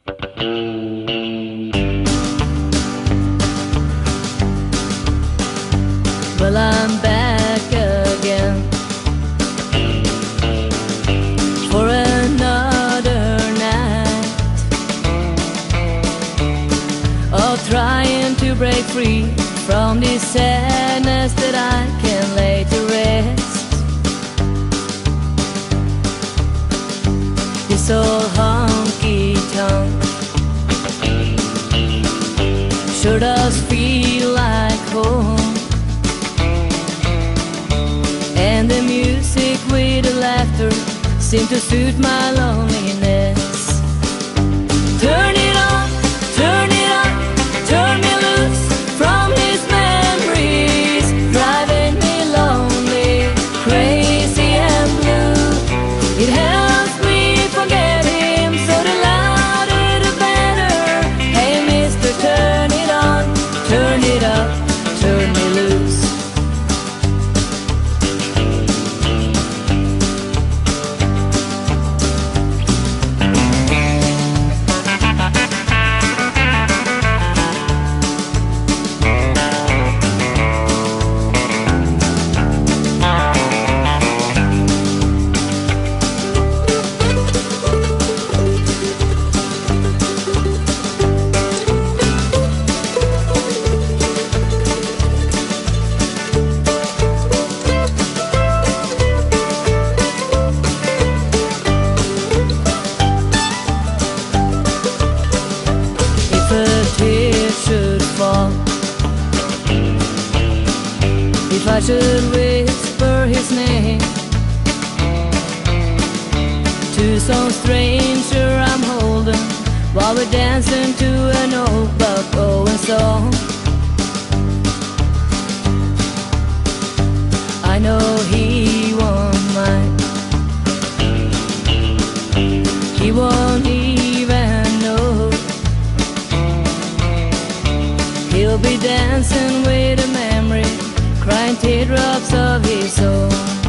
Well, I'm back again for another night of trying to break free from this sadness that I can lay to rest. This old honky-tonk sure does feel like home, and the music with the laughter seem to suit my loneliness. Turn it on, turn it on, turn me loose from these memories, driving me lonely, crazy and blue. It helps me forget him, so the louder the better. Hey mister, turn it on, turn it up, turn me loose. If I should whisper his name to some stranger I'm holding while we're dancing to an old Buck Owens song, I know he won't mind. He won't even know. He'll be dancing with a memory, crying teardrops of his own.